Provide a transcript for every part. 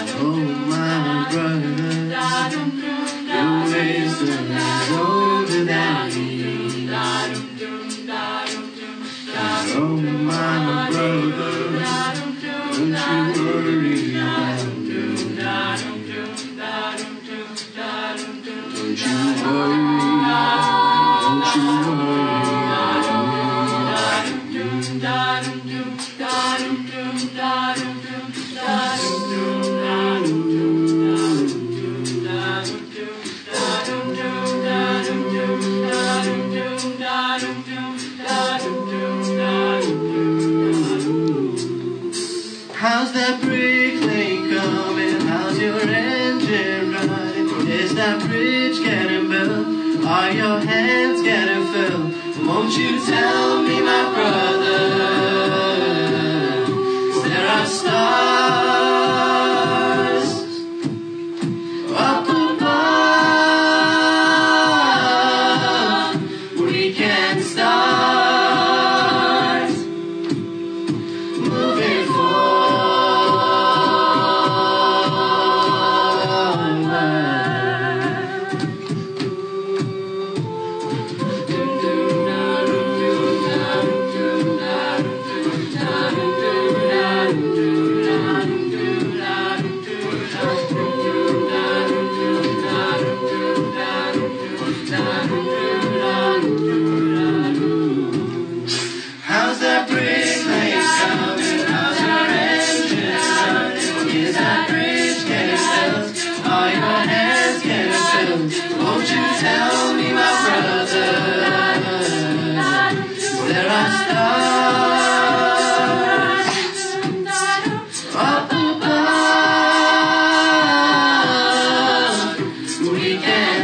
Oh, my brother, your wisdom is older than me. Oh, my brother, don't you worry about me. Don't you worry, don't you worry about How's that brick lane coming? How's your engine running? Is that bridge getting built? Are your hands getting filled? Won't you tell me, my brother, there are stars up above. We can start moving How's that brick lane coming? How's your engine running? Is that bridge getting built? Are your hands getting filled? Won't you tell me, my brother, there are stars up above. We can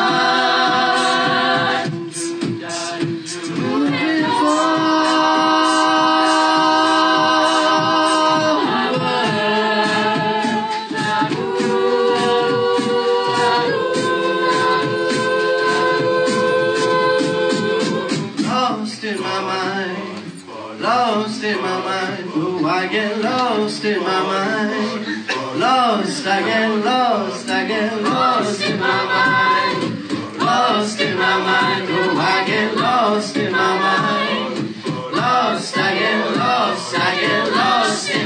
start moving Lost in my mind, lost in my mind. Oh, I get lost in my mind. Lost, I get lost, I get lost in my mind. Lost in my mind. Oh, I get lost in my mind. Lost, I get lost, I get lost in